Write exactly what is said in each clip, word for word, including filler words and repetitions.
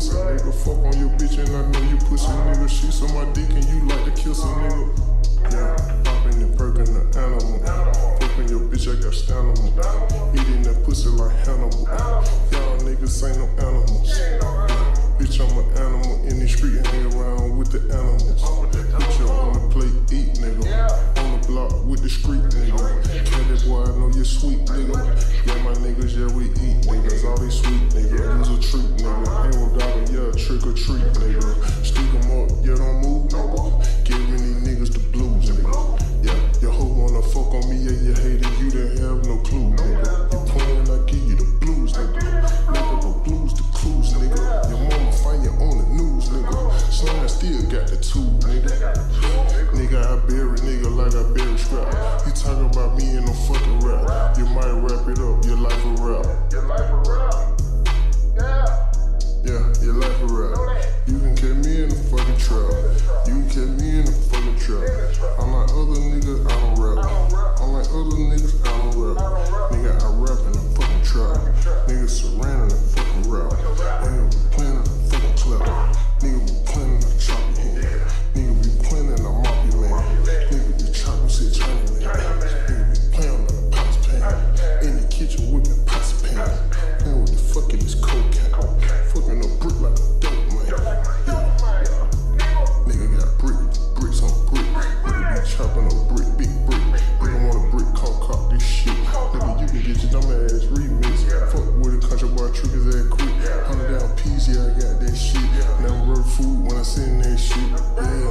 pussy nigga. Fuck on your bitch and I know you pussy nigga. She on my dick and you like to kiss a nigga. Yeah, popping and perking the animal. Fucking your bitch, I got stamina. Eating that pussy like Hannibal. Y'all niggas ain't no animals. Bitch, I'm an animal in the street, hang around with the animals. Bitch, you on the plate, eat nigga. On the block with the street nigga. Candy boy, I know you sweet nigga. Yeah, my niggas, yeah, we eat niggas. All they sweet nigga. Use a treat nigga. Ain't without a yeah, trick or treat nigga. Stick 'em up, yeah, don't move nigga. Giving these niggas the blues nigga. Yeah, your hoe wanna fuck on me, yeah, you hate it, you didn't have no clue nigga. You playing, I give you the blues nigga. Nothing but blues to cruise nigga. Your mama find you on the news nigga. Son, I still got the two nigga. Nigga, I bury nigga like I bury scrap. You talking about me in no fucking rap. You might wrap it up, your life a rap. Your life a rap. Yeah. Yeah, your life a rap. You can catch me in the fucking trap. You can catch me in the fucking trap. Unlike other niggas, I don't rap. Unlike other niggas, I don't rap. Nigga, I rap in the fucking trap. Niggas surrounding the fucking rap. Nigga be playing in the fucking clap. Nigga be playing in the choppy hand. Nigga be playing in the moppy man. Nigga be chopping shit China man. Nigga be playing in the pots pan. In the kitchen whipping pots pan. Man, what the fuck is this cocaine? Fucking a brick like a dope man. Yeah. Nigga got brick, bricks on brick. Nigga be chopping a brick, big brick. You don't want a brick, concoct this shit. Nigga, you can get your dumb ass remix. Fuck with a country boy, trick his ass quick. Hundred down piece, yeah, I got that shit. Never work food when I send that shit. Yeah.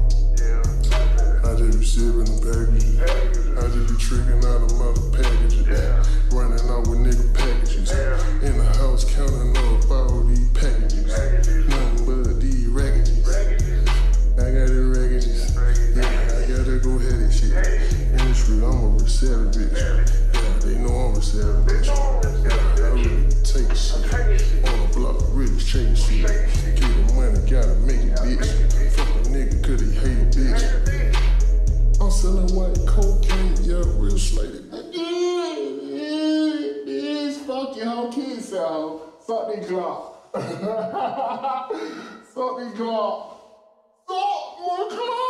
I just be sipping them packages. I just be tricking out them other packages. Running out with nigga packages. In the house counting up all these packages. Nothing but these raggages. I got the raggages. Yeah, I gotta go ahead and shit. In the street, I'm a real savage bitch. Yeah, they know I'm a savage bitch. Yeah, I really take shit. On the block, really change shit. Get the money, gotta make it, bitch. Fuck a nigga, cause he hate a bitch. I'm selling white cocaine, yeah, real slated. Bitch, fuck your whole kids out. Suck the Glock. Suck the Glock. Suck my Glock.